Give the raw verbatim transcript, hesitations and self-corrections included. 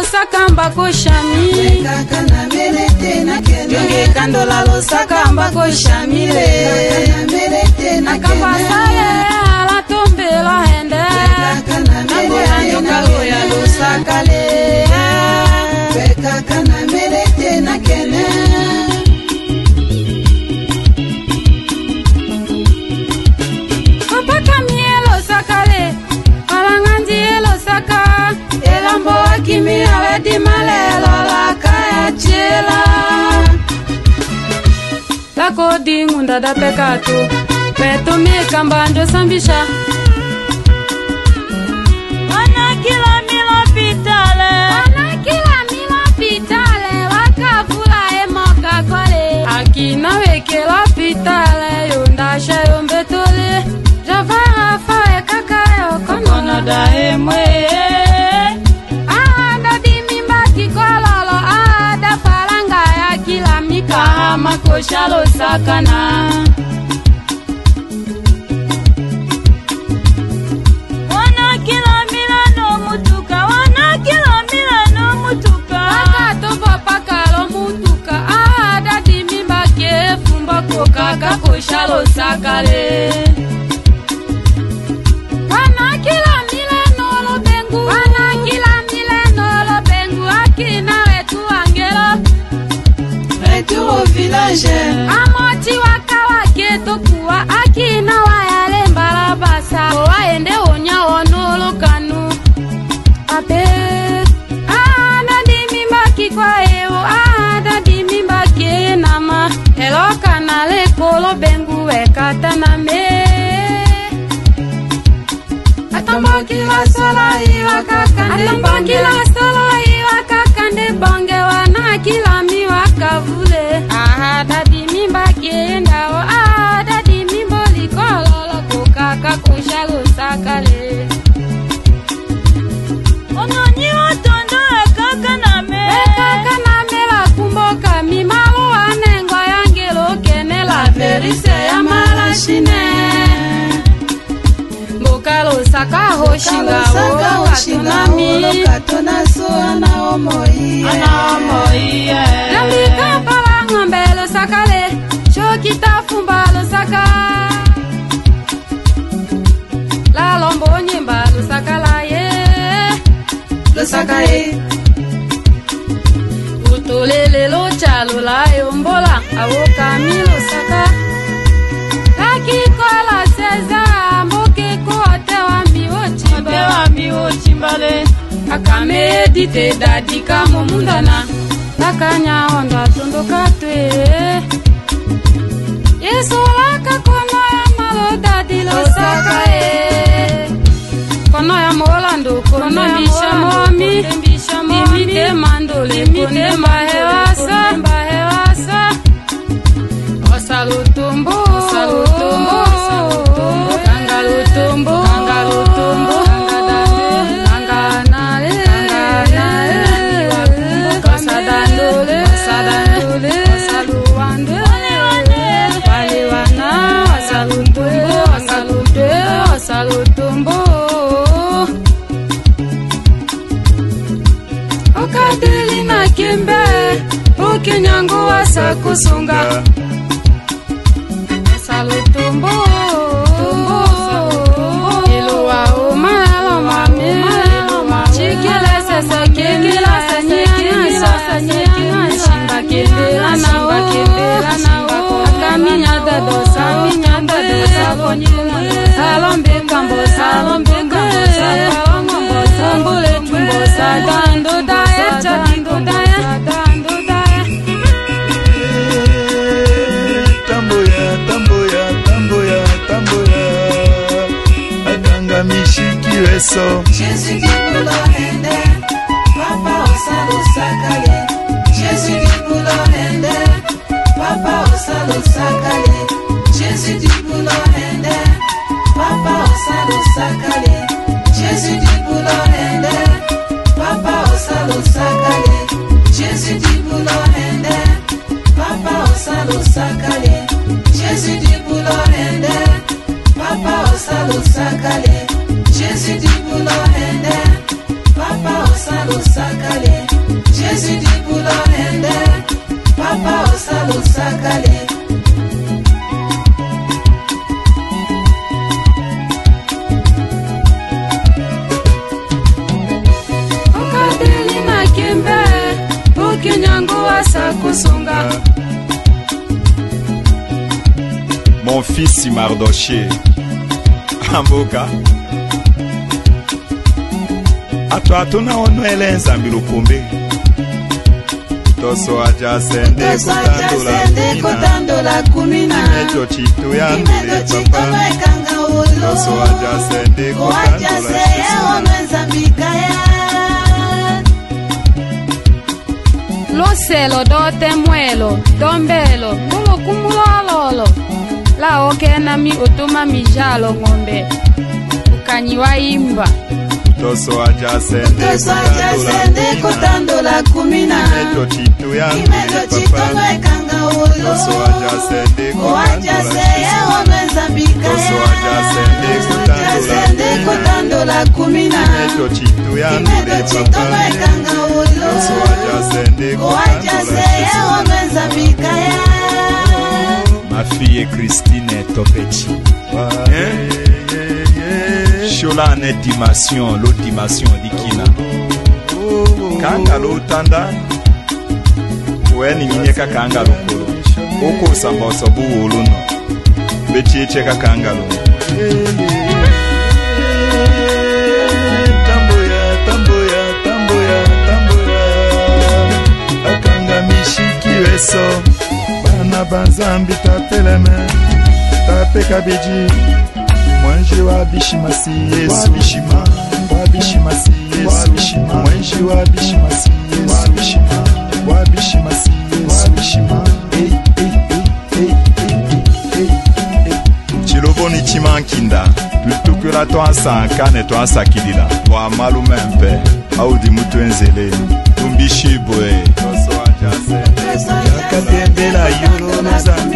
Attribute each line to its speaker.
Speaker 1: lusaka mbako shami
Speaker 2: Kaka na melete na kene
Speaker 1: Jonge kandola lusaka mbako shami le
Speaker 2: melete na
Speaker 1: Akamba saye ala tombe la hende
Speaker 2: Kaka na melete na
Speaker 1: ya lusaka le
Speaker 2: Kaka na melete na kene
Speaker 1: Papa kamielo sakale Alanganji elo saka Elambo akimi aledi malelo la kaya chela Lako di ngunda da pekato Peto mi kambando sambisha Wana kila mila pitale Wana kila mila pitale Wakavula emoka kole Akina weke la pitale Yondasha yombetole Javara fae kakayo kono da emwe Ada di mimba kikololo Ada falanga ya kila mika Hama koshalo sakana Wana kila mila no mutuka Wana kila mila no mutuka Aka topo pakalo mutuka Ada di mimba kefumba kokaka koshalo sakale Amoti wakawa keto kuwa akina wayale mbalabasa Owaende onya onolo kanu Ape Ada di mimbaki kwa ewo Ada di mimbaki nama Helo kanale kolo bengu wekata na me Atamboki la sola iwa kakande Atamboki la sola iwa kakande Bonge wana kila mi wakavule Ada di mimba kienda o ada di mimbo likololo Kukaka kushalo sakale Ono nyi otondo ekaka na me Ekaka na me la kumboka Mimalo anengwa yangelo kene la verise ya malashine Mbokalo saka hoshinga o katonami
Speaker 2: Katona so ana omoi
Speaker 1: Ana omoi Lambika pala ngambelo sakale Chokita fumba lo saka La lombo nyimba lo sakala ye
Speaker 2: Lo saka ye
Speaker 1: Utolele lo chalo la yombola Awoka mi lo saka Taki kola seza Mboke kote wa miwo chimba Kote wa miwo chimbale Akame dite dadika momundana Nakanya onda tunduka tue Yesu laka kono ya malo dadi lo saka e Kono ya molando kono ya moami Dimite mandole kone mbahewasa Osalutumbo Osalutumbo Kangalutumbo Kangalutumbo Okadelina kimbe Ukinyangu wasa kusunga Salutumbo Iluwa umalo mami Chikile sese kikila senye Sasa nye Shimba kibila na u Akaminya dedo Saminya dedo Sabonyuma Salombe kambo Salombe kambo Salombo Sambule tumbo Sadando dae Chadando dae Sadando dae
Speaker 3: Tamboya, tamboya, tamboya, tamboya Aganga mishiki weso
Speaker 2: Jésus dit pour l'orende Papa osalo sakale Jésus dit pour l'orende Papa osalo sakale Jésus dit pour l'orende Papa osalo sakale Jésus dit pour l'orende Papa osalo sakale Jésus dit pour l'orende Papa osalo sakale Jésus dit pour l'orende Papa osalo sakale Jésus dit pour l'orende Papa osalo sakale
Speaker 1: kusunga.
Speaker 3: Mon fils Mardoché Amboka Atwa tuna onwele nzambi lukumbi Toso aja sende
Speaker 2: kutandola kumina
Speaker 3: Imejo chitu ya ndule papa Toso aja sende kutandola
Speaker 1: Lo selo do temuelo, dombelo, kulo kumulololo. La oke na mi otoma mi jalo ngombe. Ukanyiwa imba.
Speaker 3: Toso aja sende
Speaker 2: kutandola kumina
Speaker 3: Imejo chitu ya ndule papa Toso aja sende
Speaker 2: kutandola kumina
Speaker 3: Imejo chitu ya ndule papa Toso aja sende Ma fille Christine Topechi hein? Shola ne dimension, l'autre dimension d'Ikina Kanga lo tanda Weni nginyeka kanga lo kolo Oko samba osabu uluno Becheche ka kanga lo Tamboya, tamboya, tamboya, tamboya Akanga mishiki weso Bana banzambi tapeleme Tape kabiji Mwenji wa bishimasi Yesu Wabishima Wabishimasi Yesu Wabishima Mwenji wa bishimasi Yesu Wabishima Wabishimasi Yesu Wabishima Hey, hey, hey, hey, hey, hey Chiloboni chimankinda Tutukura toa sankane toa sakidila Toa malume mpe Audi mutu enzele Tumbishibwe Toso ajase Yakatembela yoro nozami